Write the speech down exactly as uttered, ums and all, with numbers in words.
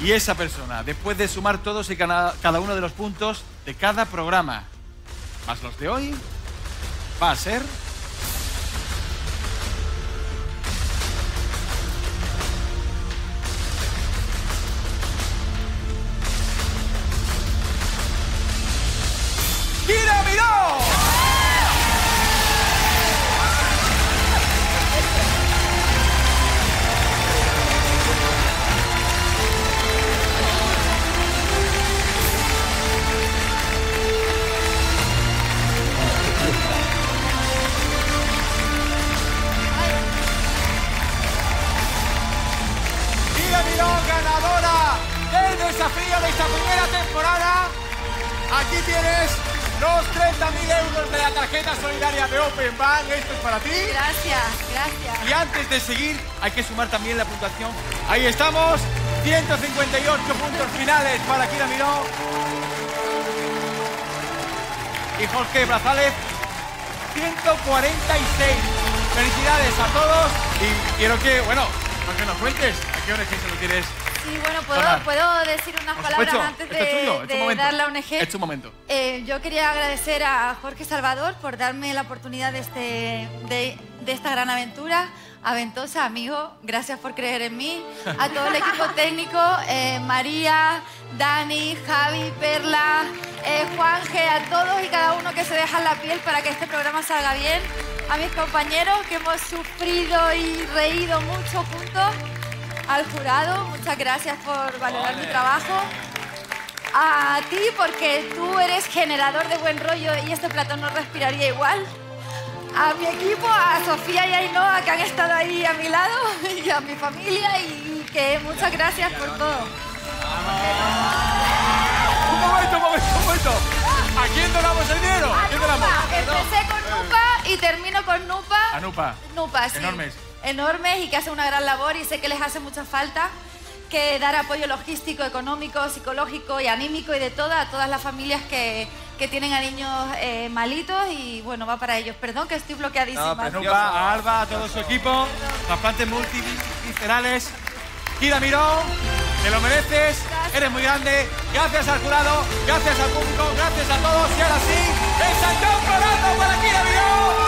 Y esa persona, después de sumar todos y cada, cada uno de los puntos de cada programa, más los de hoy, va a ser... ¡Kira Miró! Kira Miró, ganadora del desafío de esta primera temporada. Aquí tienes los treinta mil euros de la tarjeta solidaria de Open Bank. Esto es para ti. Gracias, gracias. Y antes de seguir, hay que sumar también la puntuación. Ahí estamos, ciento cincuenta y ocho puntos finales para Kira Miró. Y Jorge Brazales, ciento cuarenta y seis. Felicidades a todos. Y quiero que, bueno, que nos cuentes a qué O N G se lo quieres. Sí, bueno, ¿puedo, ¿puedo decir unas palabras antes de, de dar la O N G? Es tu momento. Eh, yo quería agradecer a Jorge Salvador por darme la oportunidad de, este, de, de esta gran aventura. A Ventosa, amigo, gracias por creer en mí. A todo el equipo técnico, eh, María, Dani, Javi, Perla, eh, Juanje, a todos y cada uno que se dejan la piel para que este programa salga bien. A mis compañeros que hemos sufrido y reído mucho juntos. Al jurado, muchas gracias por valorar mi trabajo. A ti, porque tú eres generador de buen rollo y este platón no respiraría igual. A mi equipo, a Sofía y a Ainhoa, que han estado ahí a mi lado, y a mi familia, y que muchas gracias por todo. Un momento, un momento, un momento. ¿A quién donamos el dinero? ¿A quién donamos? Empecé con Nupa y termino con Nupa. A Nupa. Nupa, sí. Enormes. Enormes y que hacen una gran labor y sé que les hace mucha falta que dar apoyo logístico, económico, psicológico y anímico y de todo a todas las familias que, que tienen a niños eh, malitos y bueno, va para ellos. Perdón que estoy bloqueadísima. No, Nupa, a Alba, a todo su equipo, trasplantes multiviscerales. Kira Miró, te lo mereces, gracias. Eres muy grande. Gracias al jurado, gracias al público, gracias a todos y ahora sí, el Santiago Colorado para Kira Miró.